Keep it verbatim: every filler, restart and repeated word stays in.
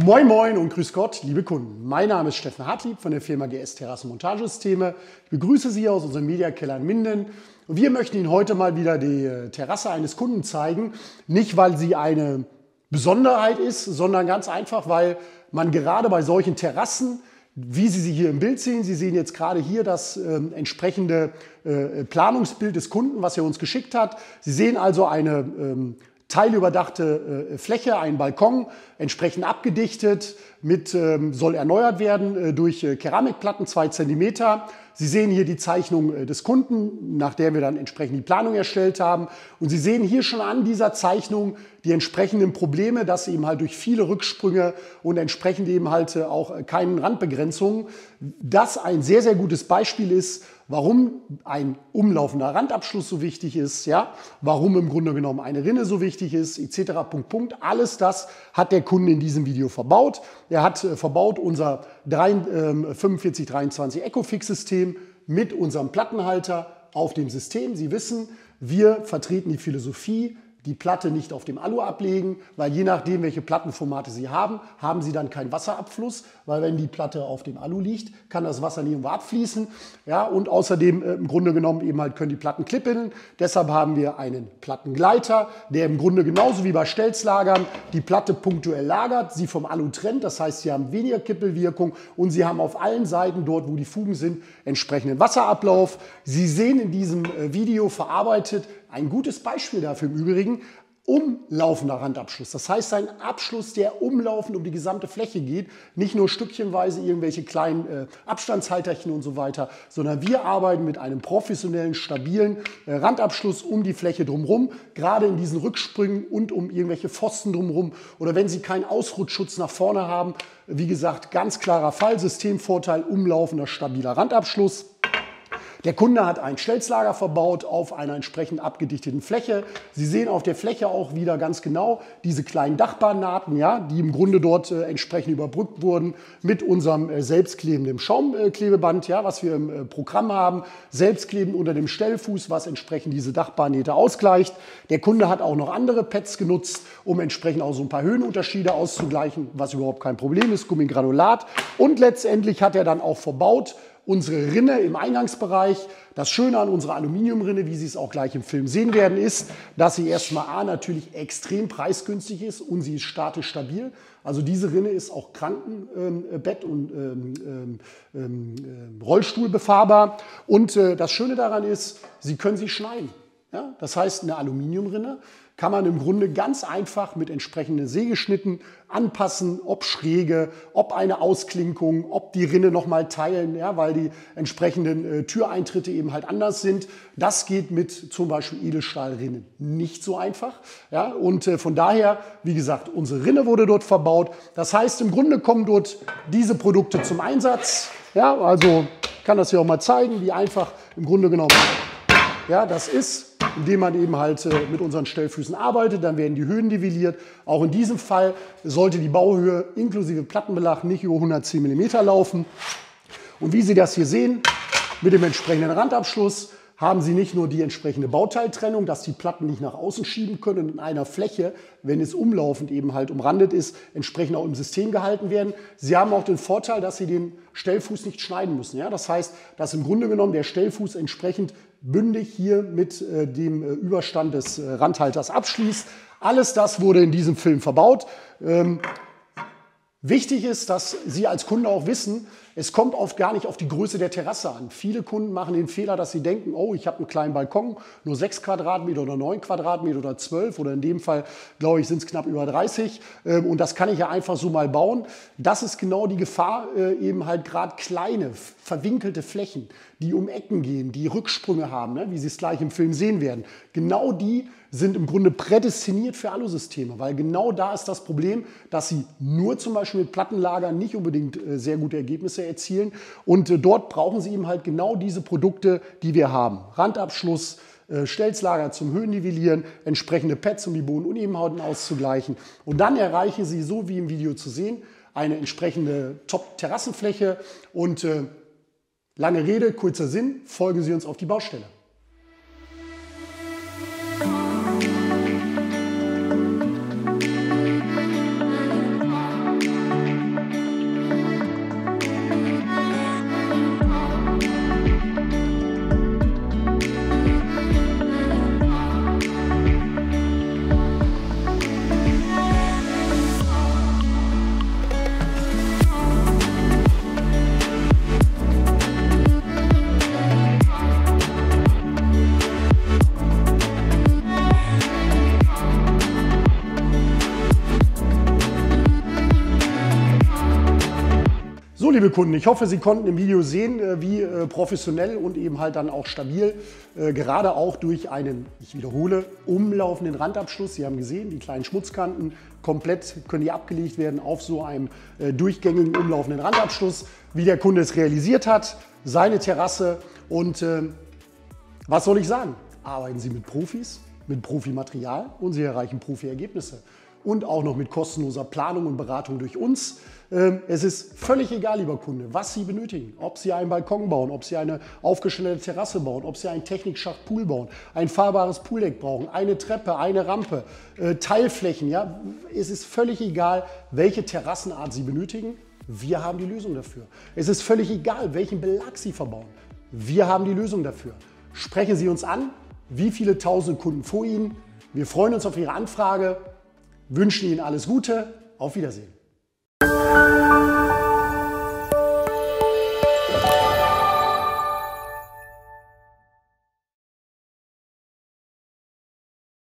Moin Moin und grüß Gott, liebe Kunden. Mein Name ist Steffen Hartlieb von der Firma G S Terrassenmontagesysteme. Ich begrüße Sie aus unserem Mediakeller in Minden. Und wir möchten Ihnen heute mal wieder die Terrasse eines Kunden zeigen. Nicht, weil sie eine Besonderheit ist, sondern ganz einfach, weil man gerade bei solchen Terrassen, wie Sie sie hier im Bild sehen, Sie sehen jetzt gerade hier das äh, entsprechende äh, Planungsbild des Kunden, was er uns geschickt hat. Sie sehen also eine ähm, teilüberdachte äh, Fläche, einen Balkon, entsprechend abgedichtet, mit, ähm, soll erneuert werden äh, durch äh, Keramikplatten, zwei Zentimeter. Sie sehen hier die Zeichnung äh, des Kunden, nach der wir dann entsprechend die Planung erstellt haben. Und Sie sehen hier schon an dieser Zeichnung die entsprechenden Probleme, dass eben halt durch viele Rücksprünge und entsprechend eben halt auch keine Randbegrenzungen, das ein sehr, sehr gutes Beispiel ist, warum ein umlaufender Randabschluss so wichtig ist, ja, warum im Grunde genommen eine Rinne so wichtig ist, et cetera. Punkt, Punkt. Alles das hat der Kunde in diesem Video verbaut. Er hat äh, verbaut unser fünfundvierzig dreiundzwanzig EcoFix-System mit unserem Plattenhalter auf dem System. Sie wissen, wir vertreten die Philosophie, die Platte nicht auf dem Alu ablegen, weil je nachdem, welche Plattenformate Sie haben, haben Sie dann keinen Wasserabfluss, weil wenn die Platte auf dem Alu liegt, kann das Wasser nie irgendwo abfließen. Ja, und außerdem äh, im Grunde genommen eben halt können die Platten klippeln. Deshalb haben wir einen Plattengleiter, der im Grunde genauso wie bei Stelzlagern die Platte punktuell lagert, sie vom Alu trennt. Das heißt, Sie haben weniger Kippelwirkung und Sie haben auf allen Seiten dort, wo die Fugen sind, entsprechenden Wasserablauf. Sie sehen in diesem äh, Video verarbeitet ein gutes Beispiel dafür im Übrigen, umlaufender Randabschluss. Das heißt, ein Abschluss, der umlaufend um die gesamte Fläche geht, nicht nur stückchenweise irgendwelche kleinen äh, Abstandshalterchen und so weiter, sondern wir arbeiten mit einem professionellen, stabilen äh, Randabschluss um die Fläche drumherum, gerade in diesen Rücksprüngen und um irgendwelche Pfosten drumherum oder wenn Sie keinen Ausrutschschutz nach vorne haben. Wie gesagt, ganz klarer Fall, Systemvorteil, umlaufender, stabiler Randabschluss. Der Kunde hat ein Stelzlager verbaut auf einer entsprechend abgedichteten Fläche. Sie sehen auf der Fläche auch wieder ganz genau diese kleinen Dachbahnnahten, ja, die im Grunde dort äh, entsprechend überbrückt wurden mit unserem äh, selbstklebenden Schaumklebeband, ja, was wir im äh, Programm haben. Selbstklebend unter dem Stellfuß, was entsprechend diese Dachbahnnähte ausgleicht. Der Kunde hat auch noch andere Pads genutzt, um entsprechend auch so ein paar Höhenunterschiede auszugleichen, was überhaupt kein Problem ist, Gummigranulat. Und letztendlich hat er dann auch verbaut unsere Rinne im Eingangsbereich. Das Schöne an unserer Aluminiumrinne, wie Sie es auch gleich im Film sehen werden, ist, dass sie erstmal A natürlich extrem preisgünstig ist und sie ist statisch stabil. Also diese Rinne ist auch Krankenbett- und ähm, ähm, äh, Rollstuhl befahrbar. Und äh, das Schöne daran ist, Sie können sie schneiden. Ja? Das heißt, eine Aluminiumrinne kann man im Grunde ganz einfach mit entsprechenden Sägeschnitten anpassen, ob schräge, ob eine Ausklinkung, ob die Rinne nochmal teilen, ja, weil die entsprechenden äh, Türeintritte eben halt anders sind. Das geht mit zum Beispiel Edelstahlrinnen nicht so einfach. Ja, und äh, von daher, wie gesagt, unsere Rinne wurde dort verbaut. Das heißt, im Grunde kommen dort diese Produkte zum Einsatz. Ja, also ich kann das hier auch mal zeigen, wie einfach im Grunde genommen ja, das ist, indem man eben halt äh, mit unseren Stellfüßen arbeitet, dann werden die Höhen nivelliert. Auch in diesem Fall sollte die Bauhöhe inklusive Plattenbelag nicht über hundertzehn Millimeter laufen. Und wie Sie das hier sehen, mit dem entsprechenden Randabschluss haben Sie nicht nur die entsprechende Bauteiltrennung, dass die Platten nicht nach außen schieben können und in einer Fläche, wenn es umlaufend eben halt umrandet ist, entsprechend auch im System gehalten werden. Sie haben auch den Vorteil, dass Sie den Stellfuß nicht schneiden müssen. Ja? Das heißt, dass im Grunde genommen der Stellfuß entsprechend bündig hier mit äh, dem äh, Überstand des äh, Randhalters abschließt. Alles das wurde in diesem Film verbaut. Ähm, Wichtig ist, dass Sie als Kunde auch wissen, es kommt oft gar nicht auf die Größe der Terrasse an. Viele Kunden machen den Fehler, dass sie denken, oh, ich habe einen kleinen Balkon, nur sechs Quadratmeter oder neun Quadratmeter oder zwölf oder in dem Fall, glaube ich, sind es knapp über dreißig und das kann ich ja einfach so mal bauen. Das ist genau die Gefahr, eben halt gerade kleine, verwinkelte Flächen, die um Ecken gehen, die Rücksprünge haben, ne, wie Sie es gleich im Film sehen werden. Genau die sind im Grunde prädestiniert für Alusysteme, weil genau da ist das Problem, dass sie nur zum Beispiel mit Plattenlagern nicht unbedingt äh, sehr gute Ergebnisse erzielen und äh, dort brauchen sie eben halt genau diese Produkte, die wir haben. Randabschluss, äh, Stelzlager zum Höhennivellieren, entsprechende Pads, um die Bodenunebenheiten auszugleichen und dann erreichen sie, so wie im Video zu sehen, eine entsprechende Top-Terrassenfläche und äh, lange Rede, kurzer Sinn, folgen Sie uns auf die Baustelle. liebe Kunden, ich hoffe, Sie konnten im Video sehen, wie professionell und eben halt dann auch stabil, gerade auch durch einen, ich wiederhole, umlaufenden Randabschluss. Sie haben gesehen, die kleinen Schmutzkanten komplett können die abgelegt werden auf so einem durchgängigen umlaufenden Randabschluss, wie der Kunde es realisiert hat, seine Terrasse. Und äh, was soll ich sagen? Arbeiten Sie mit Profis, mit Profimaterial und Sie erreichen Profi-Ergebnisse. Und auch noch mit kostenloser Planung und Beratung durch uns. Es ist völlig egal, lieber Kunde, was Sie benötigen. Ob Sie einen Balkon bauen, ob Sie eine aufgestellte Terrasse bauen, ob Sie einen Technikschacht-Pool bauen, ein fahrbares Pooldeck brauchen, eine Treppe, eine Rampe, Teilflächen. Ja? Es ist völlig egal, welche Terrassenart Sie benötigen. Wir haben die Lösung dafür. Es ist völlig egal, welchen Belag Sie verbauen. Wir haben die Lösung dafür. Sprechen Sie uns an. Wie viele tausende Kunden vor Ihnen? Wir freuen uns auf Ihre Anfrage. Wünschen Ihnen alles Gute. Auf Wiedersehen.